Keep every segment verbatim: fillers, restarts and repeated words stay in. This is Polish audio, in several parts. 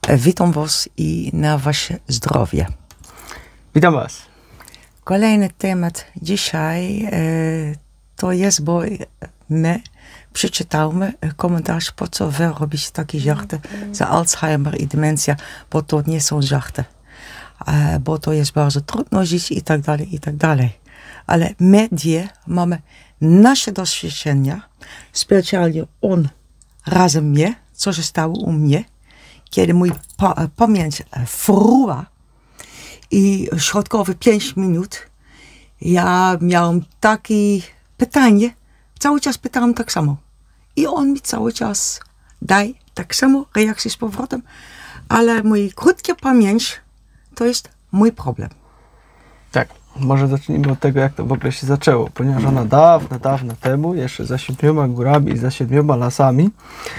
Witam Was i na Wasze zdrowie. Witam Was. Kolejny temat dzisiaj e, to jest, bo my przeczytamy komentarz, po co wy robicie takie żarty za Alzheimer i demencja, bo to nie są żarty. E, bo to jest bardzo trudno żyć i tak dalej, i tak dalej. Ale my dwie mamy nasze doświadczenia, specjalnie on razem mnie, co się stało u mnie, kiedy mój pa pamięć fruwa i środkowe pięć minut, ja miałam takie pytanie, cały czas pytałam tak samo. I on mi cały czas daje tak samo reakcję z powrotem, ale mój krótka pamięć to jest mój problem. Tak, może zacznijmy od tego, jak to w ogóle się zaczęło, ponieważ ona dawno, dawno temu, jeszcze za siedmioma górami i za siedmioma lasami,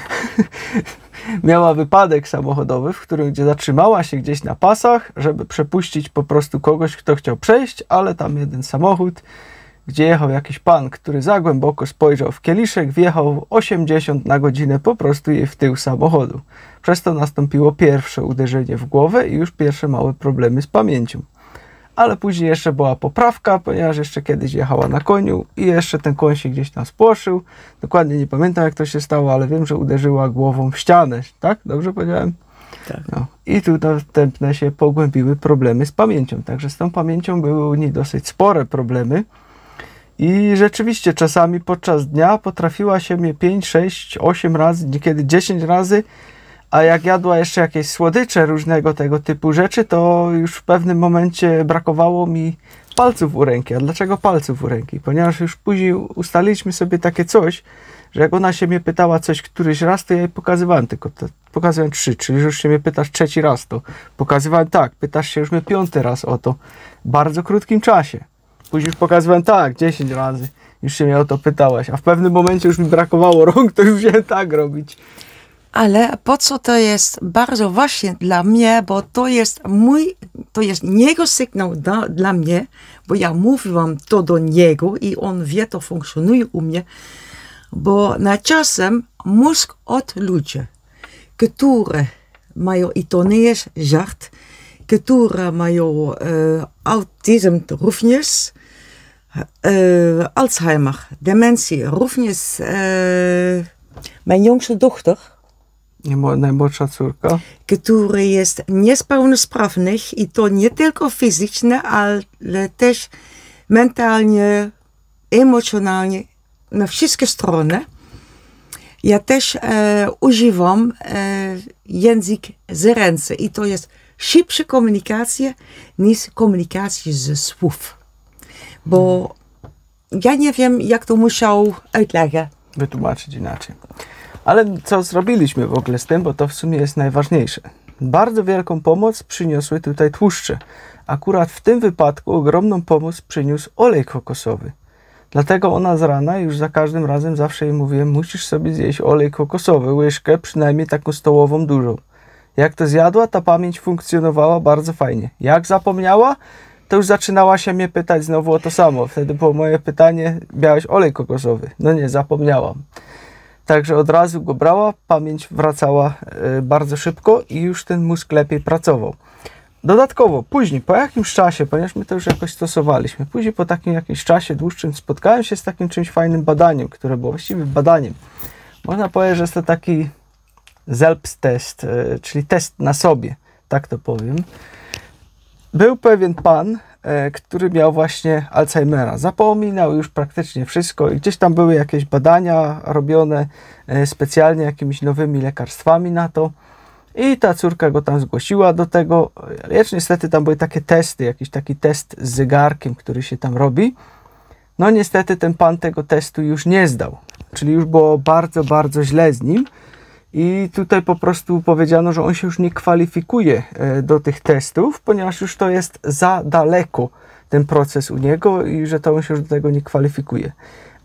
miała wypadek samochodowy, w którym gdzie zatrzymała się gdzieś na pasach, żeby przepuścić po prostu kogoś, kto chciał przejść, ale tam jeden samochód, gdzie jechał jakiś pan, który za głęboko spojrzał w kieliszek, wjechał osiemdziesiąt na godzinę po prostu jej w tył samochodu. Przez to nastąpiło pierwsze uderzenie w głowę i już pierwsze małe problemy z pamięcią. Ale później jeszcze była poprawka, ponieważ jeszcze kiedyś jechała na koniu i jeszcze ten koń się gdzieś tam spłoszył. Dokładnie nie pamiętam, jak to się stało, ale wiem, że uderzyła głową w ścianę. Tak? Dobrze powiedziałem? Tak. No. I tu następne się pogłębiły problemy z pamięcią. Także z tą pamięcią były u niej dosyć spore problemy. I rzeczywiście czasami podczas dnia potrafiła się mnie pięć, sześć, osiem razy, niekiedy dziesięć razy, a jak jadła jeszcze jakieś słodycze, różnego tego typu rzeczy, to już w pewnym momencie brakowało mi palców u ręki. A dlaczego palców u ręki? Ponieważ już później ustaliliśmy sobie takie coś, że jak ona się mnie pytała coś któryś raz, to ja jej pokazywałem tylko, to pokazywałem trzy, czyli już się mnie pytasz trzeci raz, to pokazywałem tak, pytasz się już mnie piąty raz o to, w bardzo krótkim czasie. Później już pokazywałem tak, dziesięć razy, już się mnie o to pytałaś, a w pewnym momencie już mi brakowało rąk, to już musiałem tak robić. Ale po co to jest bardzo ważne dla mnie, bo to jest mój, to jest jego sygnał da, dla mnie, bo ja mówiłam to do niego i on wie, to funkcjonuje u mnie, bo na czasem mózg od ludzi, które mają, i to nie jest żart, które mają e, autyzm również, e, Alzheimer, demencję również, e, moja jongste dochter, Najmłodsza córka, która jest niepełnosprawna i to nie tylko fizycznie, ale też mentalnie, emocjonalnie, na wszystkie strony. Ja też e, używam e, język z ręce i to jest szybsza komunikacja niż komunikacja ze słów. Bo ja nie wiem, jak to musiał uitleggen. Wytłumaczyć inaczej. Ale co zrobiliśmy w ogóle z tym, bo to w sumie jest najważniejsze. Bardzo wielką pomoc przyniosły tutaj tłuszcze. Akurat w tym wypadku ogromną pomoc przyniósł olej kokosowy. Dlatego ona z rana już za każdym razem zawsze jej mówiłem, musisz sobie zjeść olej kokosowy, łyżkę, przynajmniej taką stołową dużą. Jak to zjadła, ta pamięć funkcjonowała bardzo fajnie. Jak zapomniała, to już zaczynała się mnie pytać znowu o to samo. Wtedy było moje pytanie, miałeś olej kokosowy? No nie, zapomniałam. Także od razu go brała, pamięć wracała y, bardzo szybko i już ten mózg lepiej pracował. Dodatkowo, później, po jakimś czasie, ponieważ my to już jakoś stosowaliśmy, później po takim jakimś czasie dłuższym spotkałem się z takim czymś fajnym badaniem, które było właściwie badaniem. Można powiedzieć, że jest to taki Selbsttest, y, czyli test na sobie, tak to powiem. Był pewien pan, który miał właśnie Alzheimera. Zapominał już praktycznie wszystko i gdzieś tam były jakieś badania robione specjalnie jakimiś nowymi lekarstwami na to i ta córka go tam zgłosiła do tego, lecz niestety tam były takie testy, jakiś taki test z zegarkiem, który się tam robi. No niestety ten pan tego testu już nie zdał, czyli już było bardzo, bardzo źle z nim. I tutaj po prostu powiedziano, że on się już nie kwalifikuje do tych testów, ponieważ już to jest za daleko ten proces u niego i że to on się już do tego nie kwalifikuje.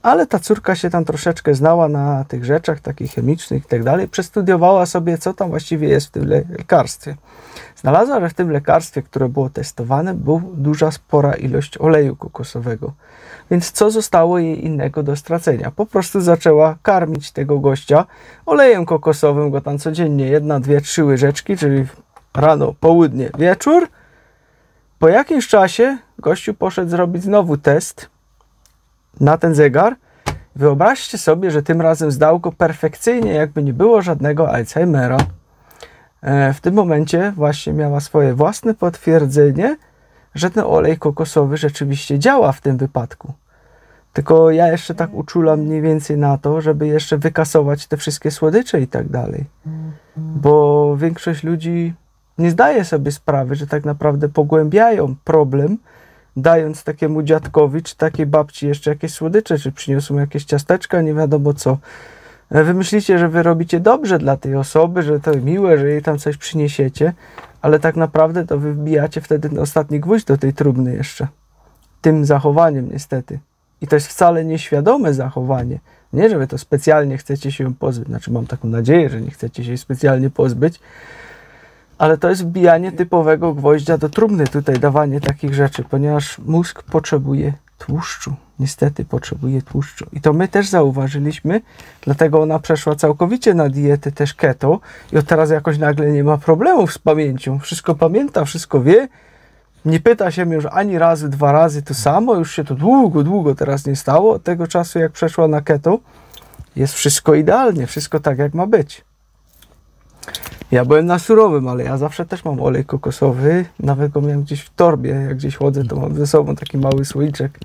Ale ta córka się tam troszeczkę znała na tych rzeczach takich chemicznych i tak dalej. Przestudiowała sobie, co tam właściwie jest w tym le lekarstwie. Znalazła, że w tym lekarstwie, które było testowane, była duża, spora ilość oleju kokosowego. Więc co zostało jej innego do stracenia? Po prostu zaczęła karmić tego gościa olejem kokosowym, go tam codziennie jedna, dwie, trzy łyżeczki, czyli rano, południe, wieczór. Po jakimś czasie gościu poszedł zrobić znowu test na ten zegar. Wyobraźcie sobie, że tym razem zdał go perfekcyjnie, jakby nie było żadnego Alzheimera. W tym momencie właśnie miała swoje własne potwierdzenie, że ten olej kokosowy rzeczywiście działa w tym wypadku. Tylko ja jeszcze tak uczulam mniej więcej na to, żeby jeszcze wykasować te wszystkie słodycze i tak dalej. Bo większość ludzi nie zdaje sobie sprawy, że tak naprawdę pogłębiają problem, dając takiemu dziadkowi czy takiej babci jeszcze jakieś słodycze, czy przyniosą jakieś ciasteczka, nie wiadomo co. Wy myślicie, że wy robicie dobrze dla tej osoby, że to miłe, że jej tam coś przyniesiecie, ale tak naprawdę to wy wbijacie wtedy ten ostatni gwóźdź do tej trumny jeszcze. Tym zachowaniem niestety. I to jest wcale nieświadome zachowanie. Nie, że wy to specjalnie chcecie się ją pozbyć. Znaczy mam taką nadzieję, że nie chcecie się jej specjalnie pozbyć. Ale to jest wbijanie typowego gwoździa do trumny. Tutaj dawanie takich rzeczy, ponieważ mózg potrzebuje tłuszczu. Niestety potrzebuje tłuszczu. I to my też zauważyliśmy, dlatego ona przeszła całkowicie na dietę też keto i od teraz jakoś nagle nie ma problemów z pamięcią. Wszystko pamięta, wszystko wie. Nie pyta się mnie już ani razy, dwa razy to samo. Już się to długo, długo teraz nie stało. Od tego czasu, jak przeszła na keto, jest wszystko idealnie, wszystko tak, jak ma być. Ja byłem na surowym, ale ja zawsze też mam olej kokosowy. Nawet go miałem gdzieś w torbie. Jak gdzieś chodzę, to mam ze sobą taki mały słoiczek.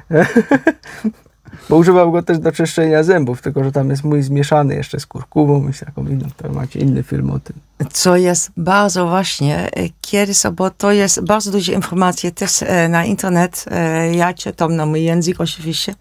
Bo używam go też do czyszczenia zębów, tylko że tam jest mój zmieszany jeszcze z kurkumą i z taką inną. To macie inny film o tym. Co jest bardzo właśnie, kiedy, bo to jest bardzo dużo informacji też na internet. Ja czytam na mój język oczywiście.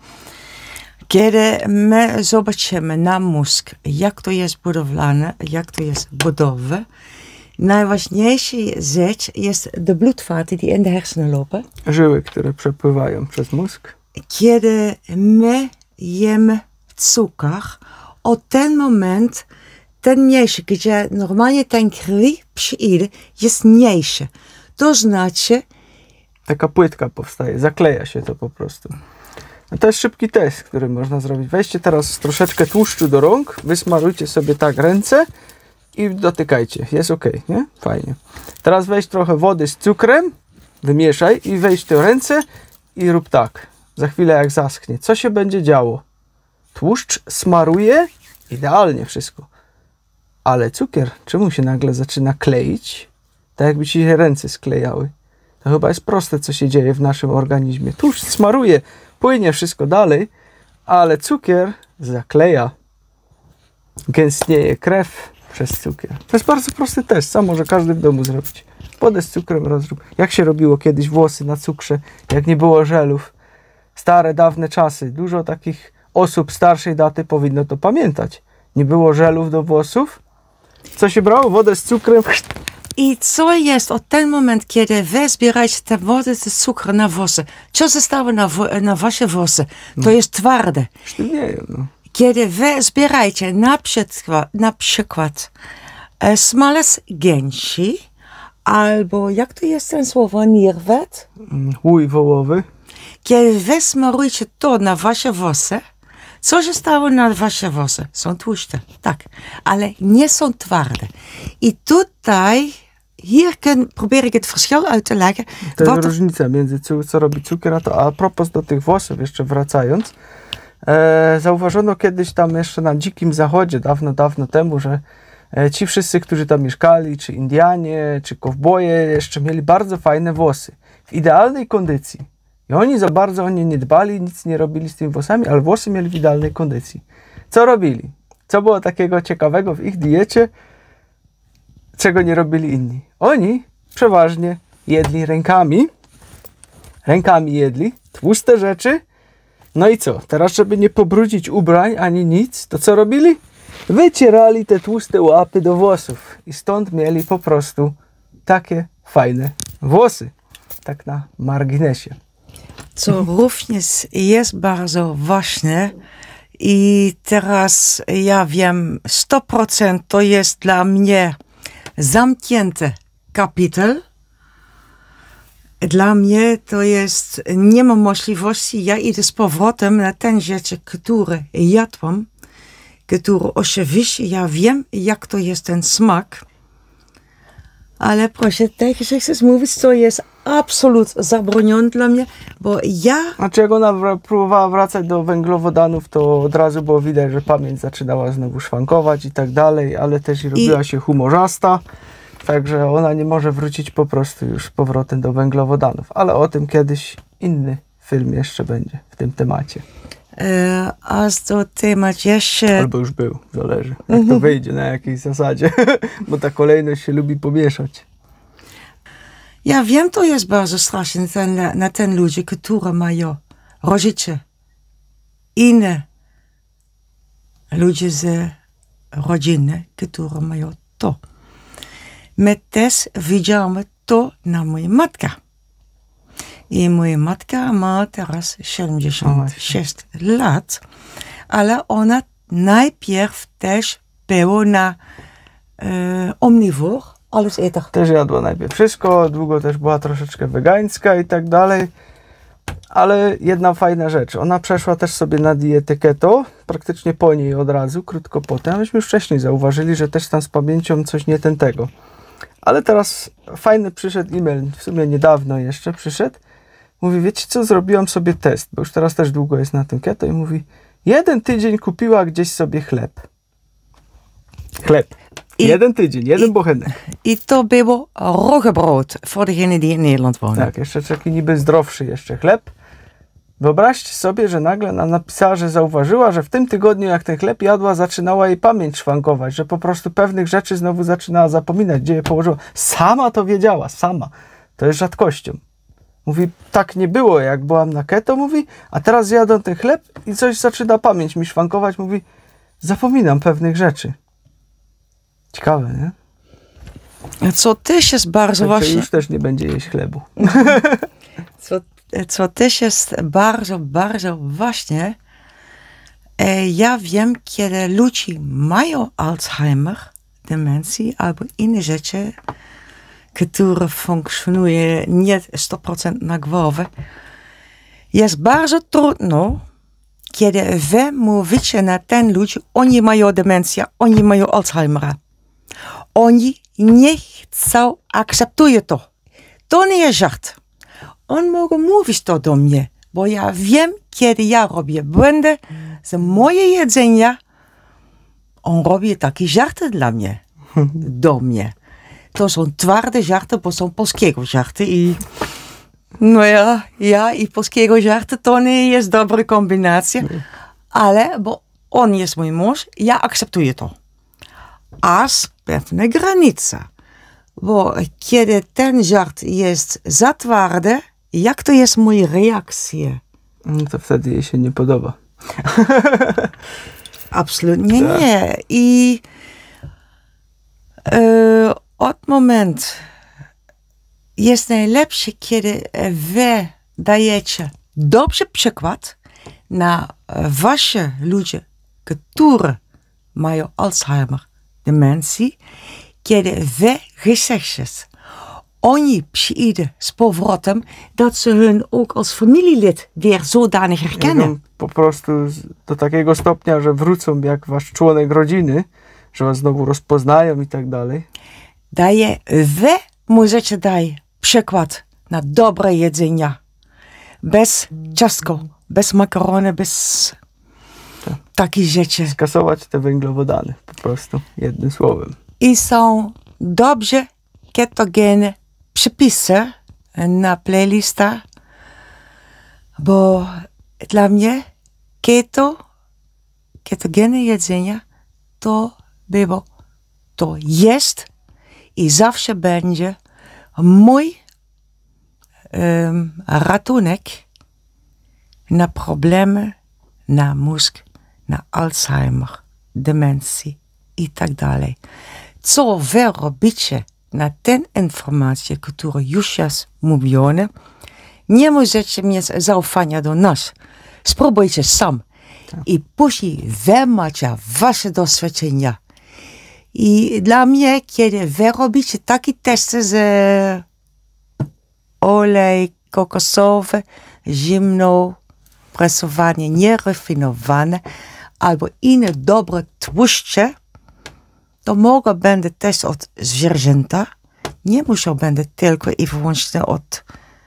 Kiedy my zobaczymy na mózg, jak to jest budowlane, jak to jest budowy, najważniejsza rzecz jest de bloedvaten die in de hersenen lopen. Żyły, które przepływają przez mózg. Kiedy my jemy cukier, od ten moment ten mniejszy, gdzie normalnie ten krwi przyjdzie, jest mniejszy. To znaczy... Taka płytka powstaje, zakleja się to po prostu. No to jest szybki test, który można zrobić. Weźcie teraz troszeczkę tłuszczu do rąk, wysmarujcie sobie tak ręce i dotykajcie. Jest ok, nie? Fajnie. Teraz weź trochę wody z cukrem, wymieszaj i weź te ręce i rób tak. Za chwilę jak zaschnie. Co się będzie działo? Tłuszcz smaruje idealnie wszystko. Ale cukier, czemu się nagle zaczyna kleić? Tak jakby ci się ręce sklejały. To chyba jest proste, co się dzieje w naszym organizmie. Tłuszcz smaruje, płynie wszystko dalej, ale cukier zakleja. Gęstnieje krew przez cukier. To jest bardzo prosty test, sam może każdy w domu zrobić. Wodę z cukrem rozrób. Jak się robiło kiedyś włosy na cukrze, jak nie było żelów. Stare, dawne czasy. Dużo takich osób starszej daty powinno to pamiętać. Nie było żelów do włosów. Co się brało? Wodę z cukrem. I co jest od ten moment, kiedy wy zbieracie tę wodę z cukru na włosy? Co zostało na, na wasze włosy? To no. jest twarde. Sztywnieją, no. Kiedy wy zbieracie na przykład, na przykład e, smalec gęsi, albo jak to jest ten słowo, nierwet? Łój wołowy. Kiedy wy smarujecie to na wasze włosy, co się stało na wasze włosy? Są tłuste, tak, ale nie są twarde. I tutaj, hier probeer ik het verschil uit te leggen. To jest różnica między co robi cukier, a to a propos do tych włosów, jeszcze wracając. E, zauważono kiedyś tam jeszcze na Dzikim Zachodzie, dawno, dawno temu, że e, ci wszyscy, którzy tam mieszkali, czy Indianie, czy kowboje, jeszcze mieli bardzo fajne włosy. W idealnej kondycji. I oni za bardzo o nie nie dbali, nic nie robili z tymi włosami, ale włosy mieli w idealnej kondycji. Co robili? Co było takiego ciekawego w ich diecie, czego nie robili inni? Oni przeważnie jedli rękami, rękami jedli, tłuste rzeczy. No i co? Teraz, żeby nie pobrudzić ubrań ani nic, to co robili? Wycierali te tłuste łapy do włosów. I stąd mieli po prostu takie fajne włosy. Tak na marginesie. co również jest bardzo ważne i teraz ja wiem, sto procent to jest dla mnie zamknięty kapitel. Dla mnie to jest, nie ma możliwości, ja idę z powrotem na ten rzeczy, które jadłam, które oczywiście ja wiem, jak to jest ten smak, ale proszę, tak jak chcesz mówić, to jest absolutnie zabronione dla mnie, bo ja... Znaczy jak ona wr- próbowała wracać do węglowodanów, to od razu było widać, że pamięć zaczynała znowu szwankować i tak dalej, ale też i robiła I... się humorzasta. Także ona nie może wrócić po prostu już z powrotem do węglowodanów. Ale o tym kiedyś inny film jeszcze będzie w tym temacie. E, a to temat jeszcze... Albo już był, zależy jak to wyjdzie, na jakiej zasadzie. Bo ta kolejność się lubi pomieszać. Ja wiem, to jest bardzo straszne ten, na ten ludzie, którzy mają rodzice, inne ludzie z rodziny, którzy mają to. My też widziałem to na mojej matce. I moja matka ma teraz siedemdziesiąt sześć lat, ale ona najpierw też była na e, omnivor, alles eter. Też jadła najpierw wszystko, długo też była troszeczkę wegańska i tak dalej. Ale jedna fajna rzecz, ona przeszła też sobie na dietę keto, praktycznie po niej od razu, krótko potem. Myśmy już wcześniej zauważyli, że też tam z pamięcią coś nie ten tego. Ale teraz fajny przyszedł e-mail, w sumie niedawno jeszcze przyszedł. Mówi, wiecie co, zrobiłam sobie test, bo już teraz też długo jest na tym keto i mówi, jeden tydzień kupiła gdzieś sobie chleb. Chleb. I, jeden tydzień, jeden i, bochenek. I to było roggebrood, voor degenen die in Nederland wonen. Tak, jeszcze taki niby zdrowszy jeszcze chleb. Wyobraźcie sobie, że nagle nam napisała, że zauważyła, że w tym tygodniu jak ten chleb jadła, zaczynała jej pamięć szwankować, że po prostu pewnych rzeczy znowu zaczynała zapominać, gdzie je położyła. Sama to wiedziała, sama. To jest rzadkością. Mówi, tak nie było, jak byłam na keto, mówi, a teraz jadam ten chleb i coś zaczyna pamięć mi szwankować, mówi, zapominam pewnych rzeczy. Ciekawe, nie? Co też jest bardzo Także właśnie... już też nie będzie jeść chlebu. co, co też jest bardzo, bardzo ważne, ja wiem, kiedy ludzie mają Alzheimer, demencji albo inne rzeczy, które funkcjonują nie sto procent na głowę, jest bardzo trudno, kiedy wy mówicie na ten ludzi, oni mają demencję, oni mają Alzheimera. Oni nie chcą akceptować to. To nie jest żart. On mogą mówić to do mnie, bo ja wiem, kiedy ja robię błędy z moje jedzenia, on robi takie żarty dla mnie, do mnie. To są twarde żarty, bo są polskiego żarty i no ja, ja i polskiego żarty to nie jest dobra kombinacja, ale bo on jest mój mąż, ja akceptuję to. Aż pewna granica. Bo kiedy ten żart jest za twardy, jak to jest moja reakcja? No to wtedy jej się nie podoba. Absolutnie tak. Nie. I e, od momentu jest najlepsze, kiedy wy dajecie dobry przykład na wasze ludzie, którzy mają Alzheimer, demencji, kiedy wy gezegd oni przyjdą z powrotem, dat ze hun ook als familielid weer zodanig herkennen. Po prostu do takiego stopnia, że wrócą jak wasz członek rodziny, że was znowu rozpoznają i tak dalej. Daje wy możecie dać przykład na dobre jedzenie. Bez ciastko, bez makarony, bez tak. takich rzeczy. Skasować te węglowodany, po prostu, jednym słowem. I są dobrze ketogene przepisy na playlista, bo dla mnie keto, ketogene jedzenie to było, to jest i zawsze będzie mój um, ratunek na problemy, na mózg, na Alzheimer, demencji i tak dalej. Co wy robicie na tę informację, którą już jest mówione, Nie możecie mieć zaufania do nas. Spróbujcie sam. Tak. I później wy macie wasze doświadczenia. I dla mnie, kiedy wy robicie takie testy z olej kokosowy, zimno, presowanie, nierafinowane, albo inne dobre tłuszcze, to mogą będę też od zwierzęta. Nie muszą będę tylko i wyłącznie od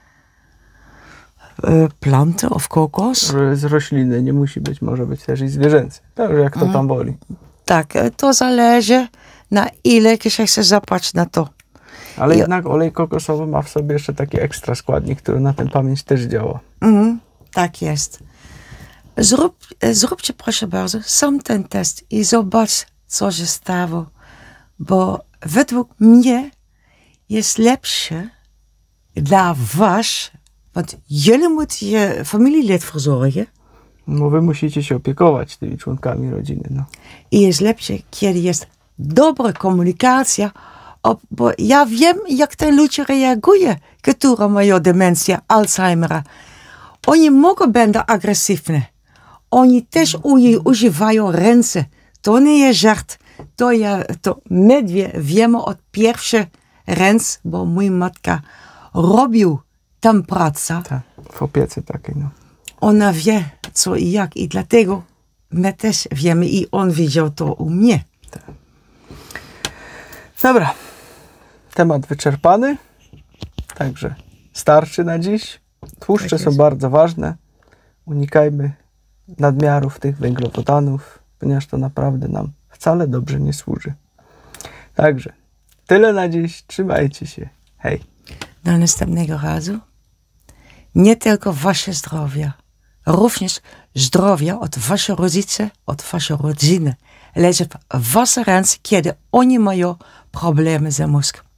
y, planty, of kokos. Z rośliny, nie musi być, może być też i zwierzęcy. Także jak to mm. tam woli. Tak, to zależy na ile się chce zapłacić na to. Ale I, jednak olej kokosowy ma w sobie jeszcze taki ekstra składnik, który na tę pamięć też działa. Mm, tak jest. Zrób, zróbcie proszę bardzo sam ten test i zobacz, co się stało. Bo według mnie jest lepsze dla was, want jullie moeten je familielid verzorgen. No wy musicie się opiekować tymi członkami rodziny. No. I jest lepsze, kiedy jest dobra komunikacja, bo ja wiem, jak te ludzie reagują, które mają demencję, Alzheimera. Oni mogą być agresywni. Oni też używają ręce. To nie jest żart. To, ja, to my dwie wiemy od pierwszej ręce, bo mój matka robił tam pracę. Tak, w opiece takiej, no. Ona wie, co i jak. I dlatego my też wiemy i on widział to u mnie. Tak. Dobra. Temat wyczerpany. Także starczy na dziś. Tłuszcze tak są bardzo ważne. Unikajmy nadmiarów tych węglowodanów, ponieważ to naprawdę nam wcale dobrze nie służy. Także tyle na dziś. Trzymajcie się. Hej. Do następnego razu. Nie tylko wasze zdrowie, również zdrowie od waszych rodziców, od waszej rodziny. Leży w wasze ręce, kiedy oni mają problemy z mózgiem.